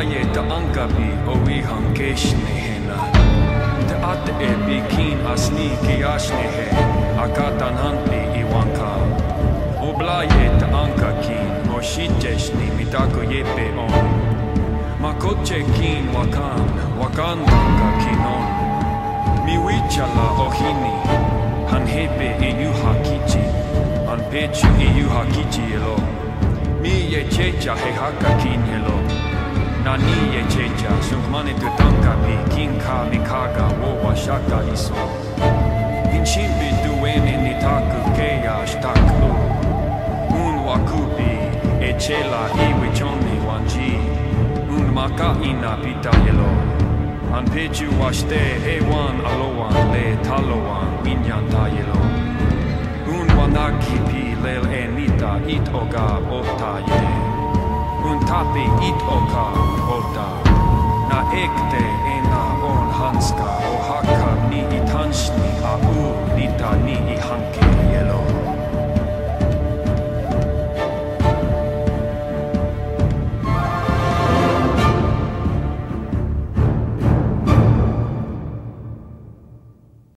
Oblaye ta ankabi owi hankeshne hena. Te ate e bikin asni kiashne he. Akatan hanti iwanka. Oblaye ta ankakin oshiteshni mitako yepe on. Makoche kin wakandaka kinon. Miwichala ohini. Hanhepe iyuha kichi. Anpechu iyuha kichi elo. Mi ye checha he haka kin elo. Nani ye checha sunkmane tutanka pi kinka mikaga wo washaka iso. Inchimbi duene nitaku keya shtaku. Un wakubi echela iwichoni wanji. Un maka ina pita yelo. Anpechu washte ewan alowan le talowan inyanta yelo. Un wanaki pi lel enita it oga ota ye. Un tapi it oka ota. Na ekte